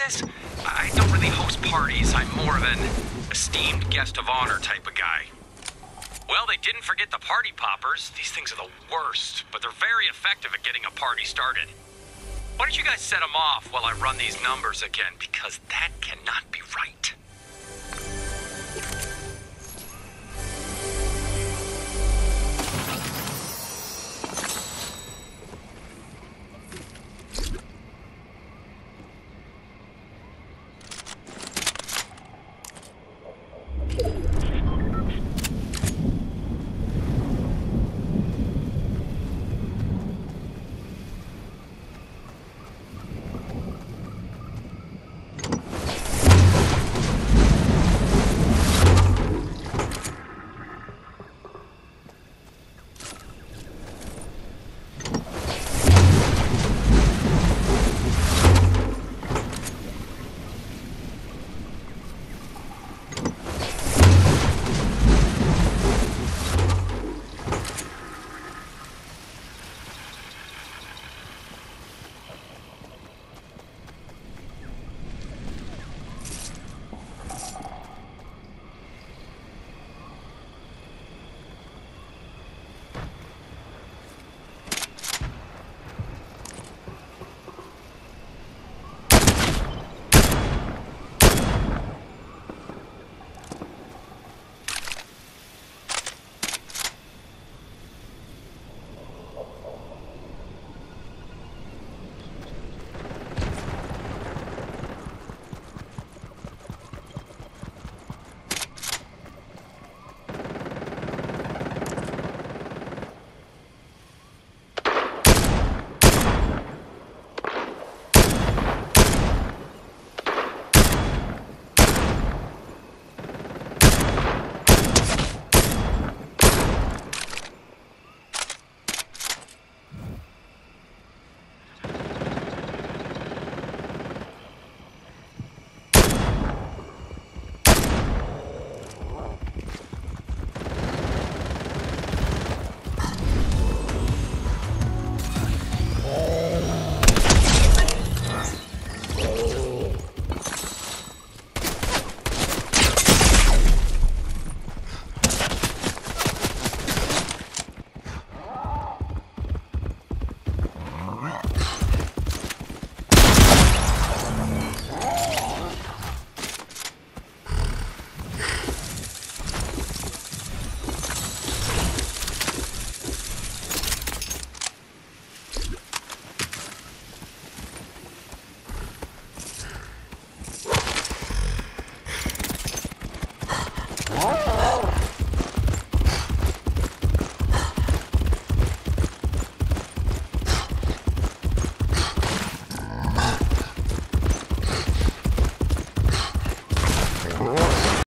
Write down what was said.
this? I don't really host parties. I'm more of an esteemed guest of honor type of guy. Well, they didn't forget the party poppers. These things are the worst, but they're very effective at getting a party started. Why don't you guys set them off while I run these numbers again? Because that cannot be right.